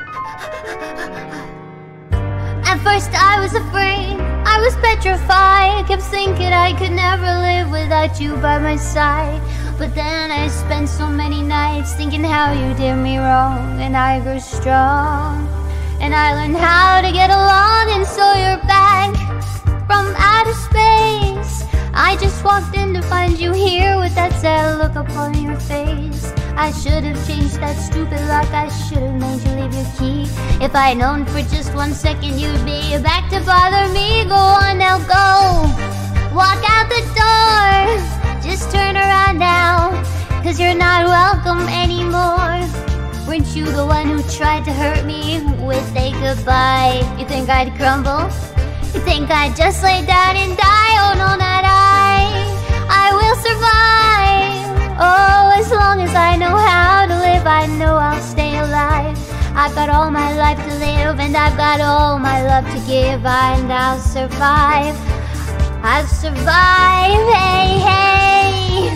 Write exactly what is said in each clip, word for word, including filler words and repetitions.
At first I was afraid, I was petrified, kept thinking I could never live without you by my side. But then I spent so many nights thinking how you did me wrong, and I grew strong, and I learned how to get along. And so you're back from outer space. I just walked in to find you here with that sad look upon your face. I should have changed that stupid lock, I should have made you leave your key. If I'd known for just one second you'd be back to bother me. Go on now, go, walk out the door. Just turn around now, cause you're not welcome anymore. Weren't you the one who tried to hurt me with a goodbye? You think I'd crumble? You think I'd just lay down and die? Oh no, not I. I will survive. Oh, as long as I know how to live, I know I'll stay alive. I've got all my life to live, and I've got all my love to give, and I'll survive. I'll survive, hey, hey.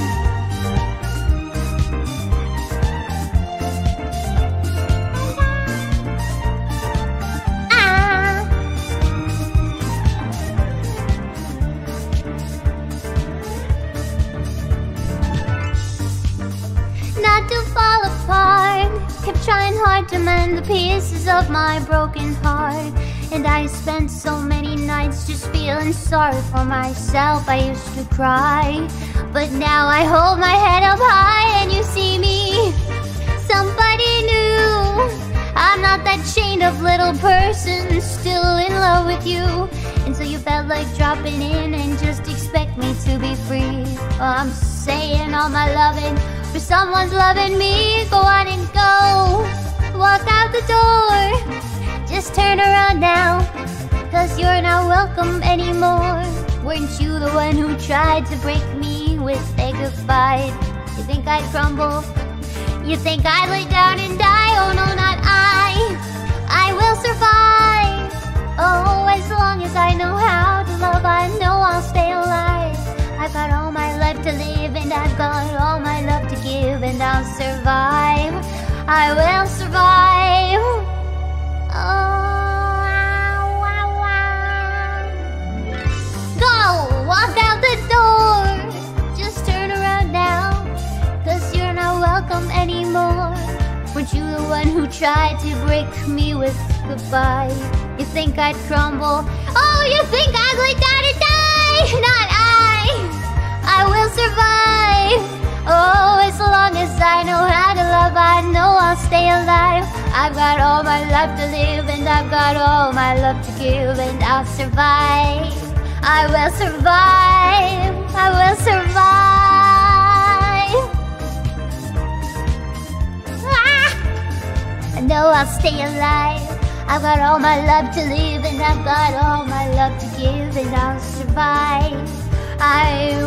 Ah. Not to fall apart, kept trying hard to mend the pieces of my broken heart. And I spent so many nights just feeling sorry for myself. I used to cry, but now I hold my head up high, and you see me, somebody new. I'm not that chained up little person, still in love with you. And so you felt like dropping in and just expect me to be free. Well, I'm saying all my loving for someone's loving me. Go on and go, walk out the door. Just turn around now, cause you're not welcome anymore. Weren't you the one who tried to break me with a goodbye? You think I'd crumble? You think I'd lay down and die? Oh no, not I. I will survive. Oh, as long as I know how to love, I know I'll stay alive. I've got all my life to live, and I've got all my love to give, and I'll survive. I will survive. Oh, wow, wow. Go, walk out the door. Just turn around now, cause you're not welcome anymore. Weren't you the one who tried to break me with goodbye? You think I'd crumble? Oh, you think I'd lay down and die? Not I. I will survive. Oh, as long as I know how to love, I know I'll stay alive. I've got all my life to live, and I've got all my love to give, and I'll survive. I will survive. I will survive. Ah! I know I'll stay alive. I've got all my love to live, and I've got all my love to give, and I'll survive. I